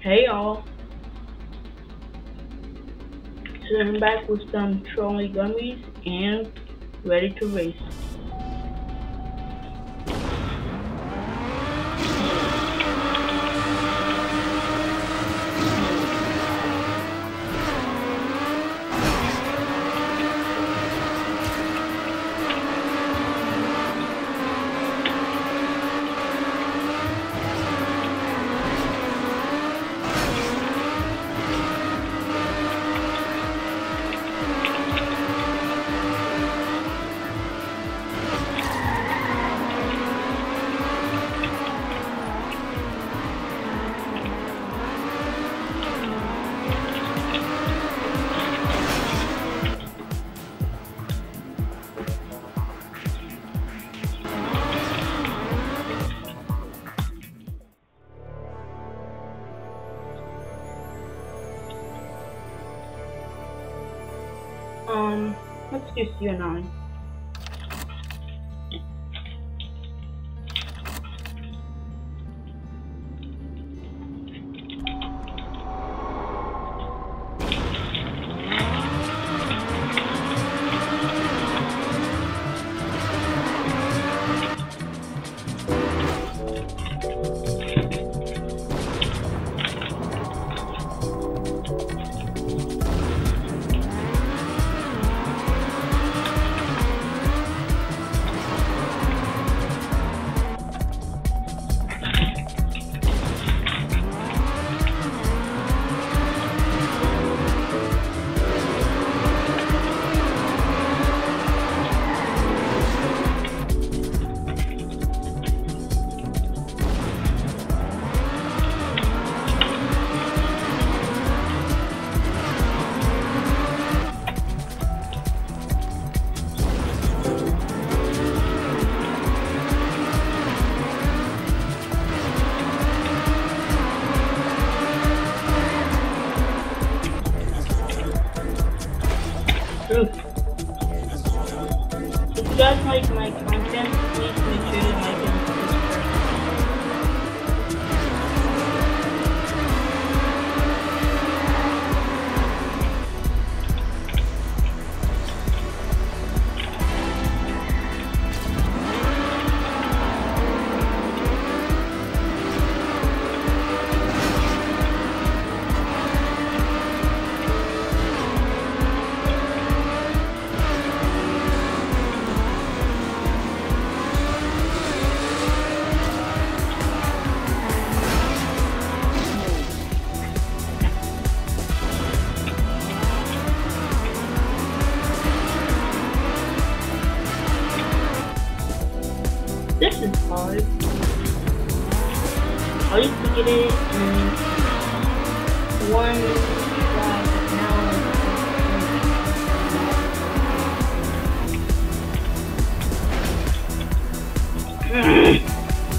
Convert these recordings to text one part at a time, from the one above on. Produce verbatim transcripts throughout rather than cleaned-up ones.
Hey y'all, so I'm back with some trolley gummies and ready to race. Um, let's do C O nine. If you guys like my content, please make sure to like and subscribe. This is hard. I used to get it in one try, but now it's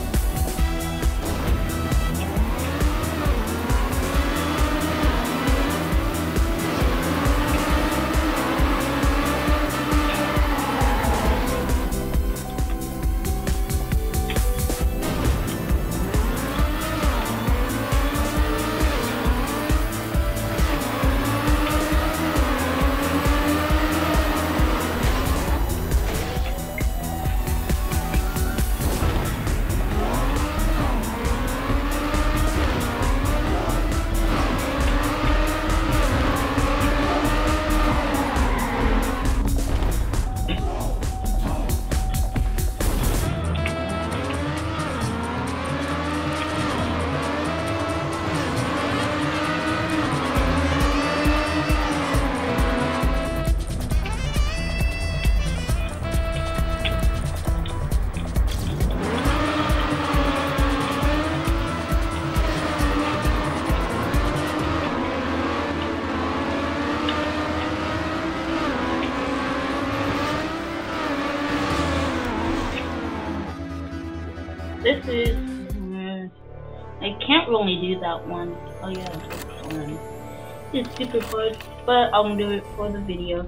This is, uh, I can't really do that one. Oh yeah, this one. It's super hard, but I'm gonna do it for the video.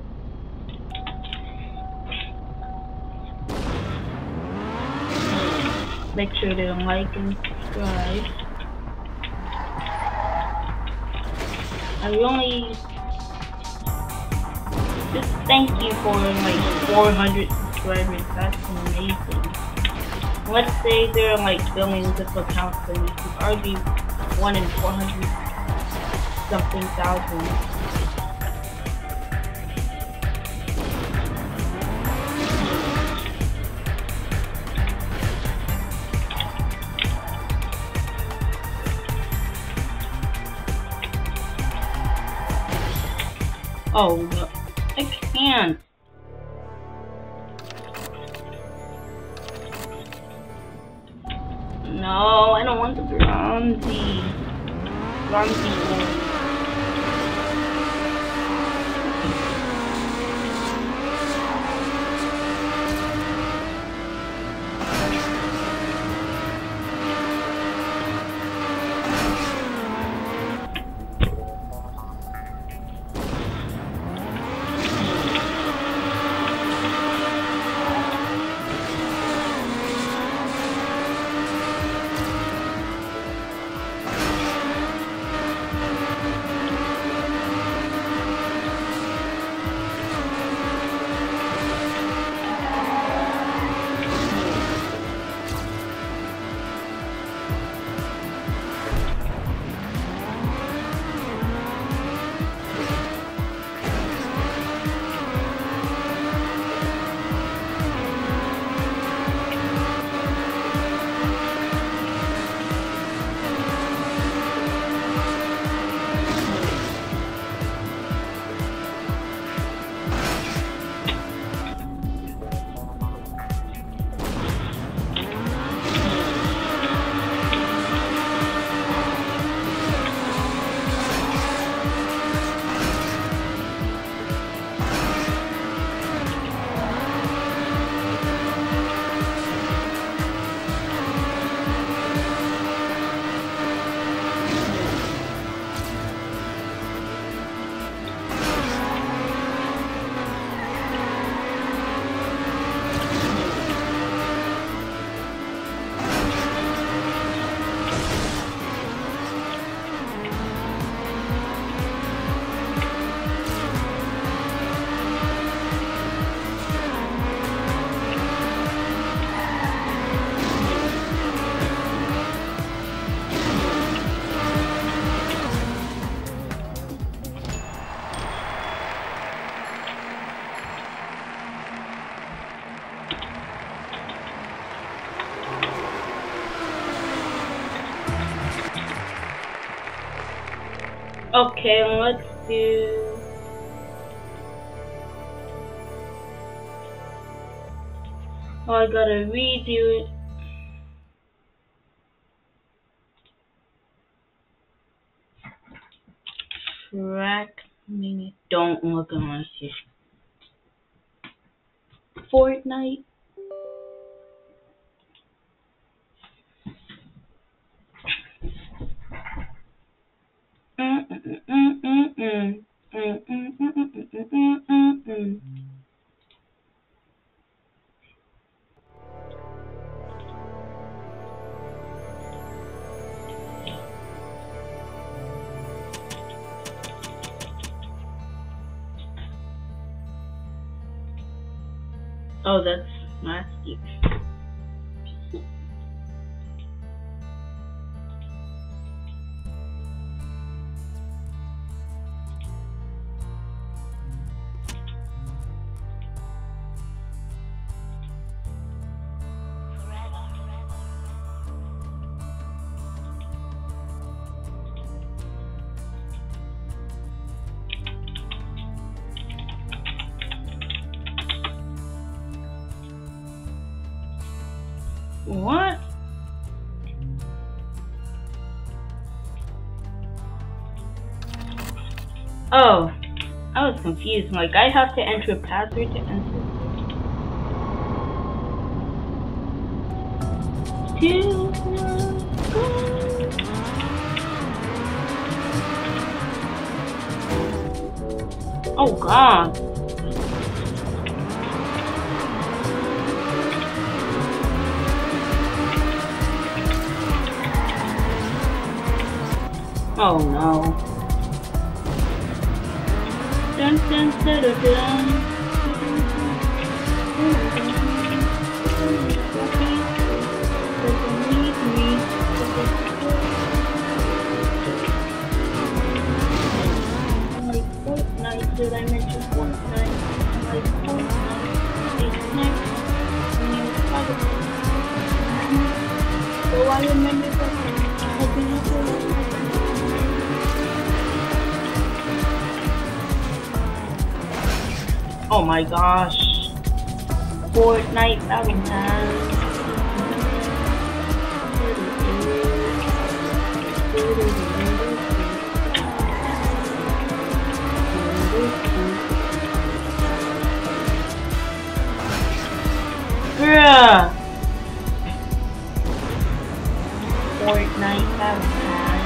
Make sure to like and subscribe. I really just thank you for like four hundred subscribers. That's amazing. Let's say there are like billions of accounts on YouTube. I'd be one in four hundred something thousand. Oh no, I can't. No, I don't want the bronzy. Bronzy. Okay, let's do... Oh, I gotta redo it. Trackmania. Don't look at my shit. Fortnite. Mm mm mm mm mm mm mm mm mm mm mm mm. Oh, that's nasty. What? Oh, I was confused. Like, I have to enter a password to enter. Two. Oh God. Oh no. Dun dun dun dun dun. Like Fortnite, did I mention Fortnite? Like Fortnite, it's next. And you probably. So I remember that. Oh my gosh. Fortnite Battle Pass. Bruh. Fortnite Battle Pass.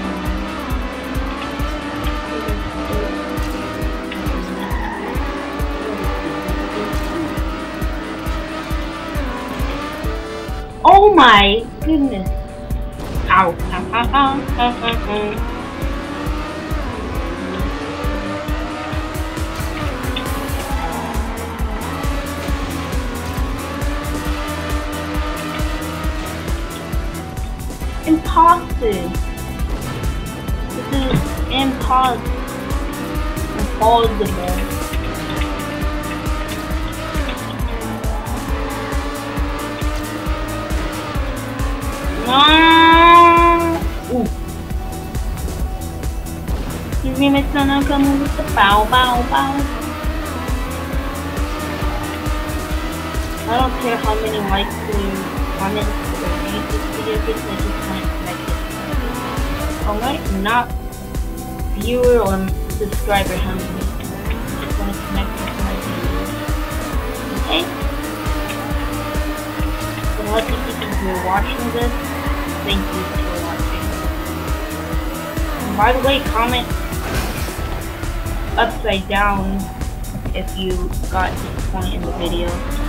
Oh my goodness. Ow. Impossible. This is impossible. Impossible. No. Ooh. He's gonna come with the bow, bow, bow. I don't care how many likes or comments or views this video gets, I just can't connect it. I'm like not viewer or subscriber hungry. I just want to connect with my viewers. Okay? So lucky people who are watching this, thank you for watching. And by the way, comment upside down if you got to this point in the video.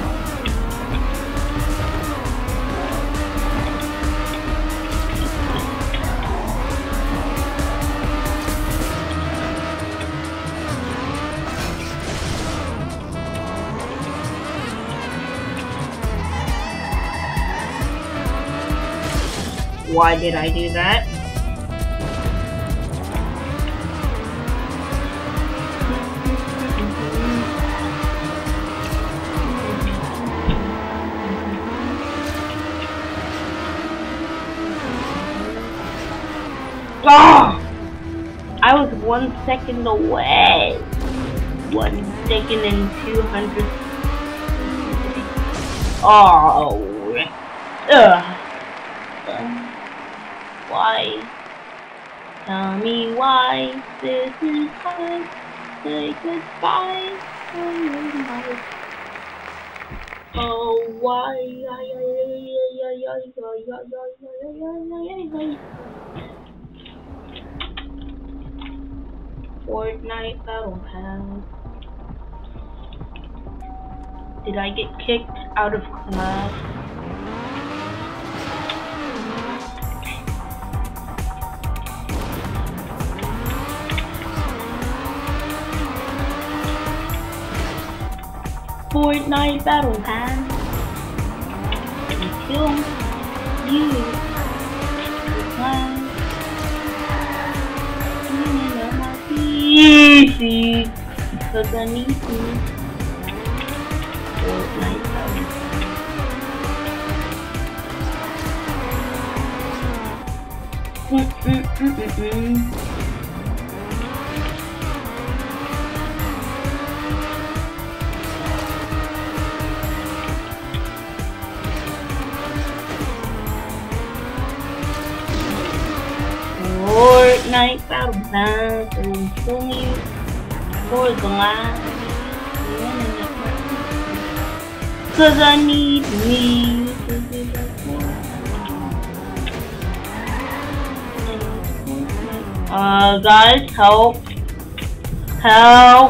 Why did I do that? Oh! I was one second away. One second and two hundred. Oh. Ugh. Why? Tell me why this is time. Say goodbye. Oh, why? Fortnite Battle Pass. Did I get kicked out of class? Fortnite Battle Pass. Until you decline. Easy, because I need to. Fortnite Battle Pass. Mm mm mm mm mm. Fortnite Battle Pass will kill you for the last minute. Cause I need me. Uh, guys, help. Help.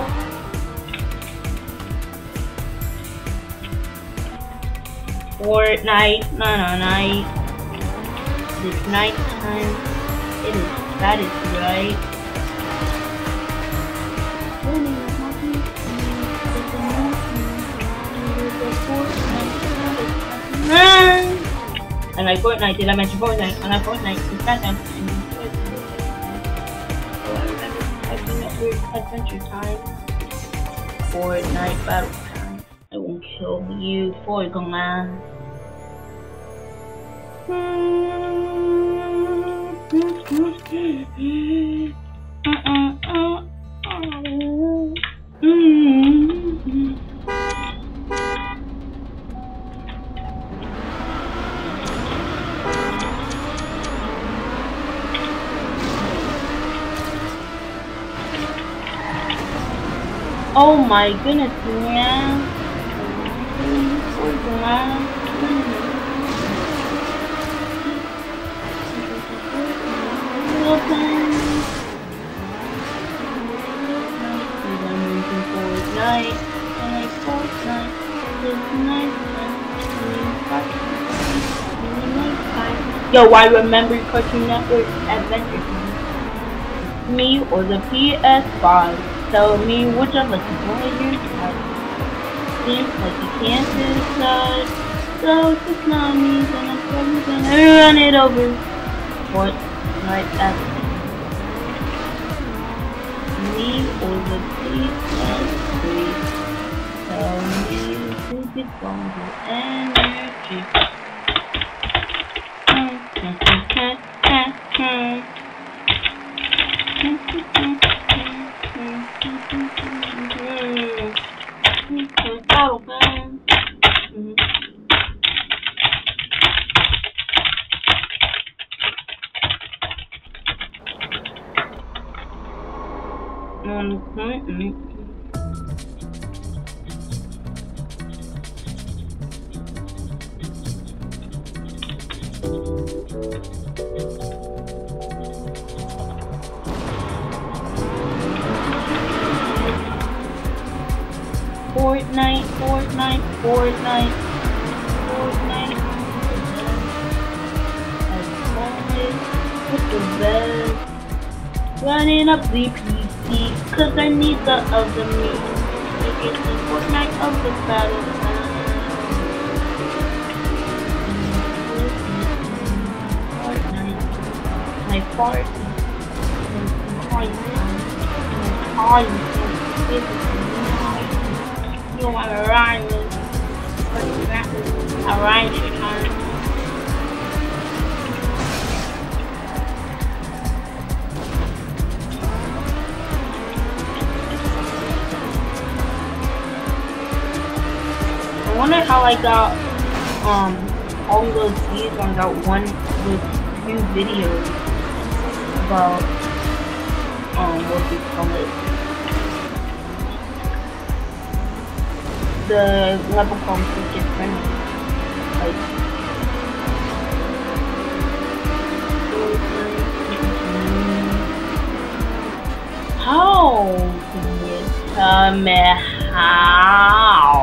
Fortnite, no, no, night. It's night time. It is, that is right. I like Fortnite. Did I mention Fortnite? I like Fortnite. It's SmackDown. Adventure time. Fortnite battle time. I won't kill you for gone. Oh my goodness, man. Fortnite, and Fortnite, Yo, I remember Cartoon Network Adventure Time. Me or the P S five. Tell me which of the technologies seems like you can't decide. So it's just not me, then I'm probably gonna run it over. Fortnite Adventure. Me or the P S three. Tell me who gets stronger energy. Mm-hmm. Fortnite, Fortnite, Fortnite, Fortnite. As always, with the best. Running up the P C, cause I need the other me. To get the Fortnite of the battle. Fortnite. My fart. My fart. You want to rhyme with a rhyme time. I wonder how I got um all those views on that one those few videos about um what do you call it? The level competition friendly. Like how can you tell me how?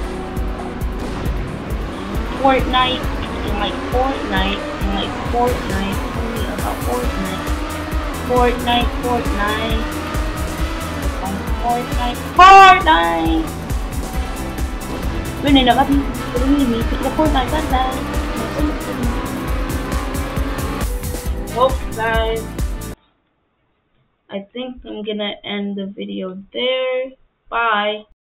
Fortnite and like Fortnite and like Fortnite. Tell me about Fortnite. Fortnite, Fortnite. Fortnite, Fortnite. Bên này là bắt mình mình thích là Fortnite rất là. Well guys, I think I'm gonna end the video there. Bye.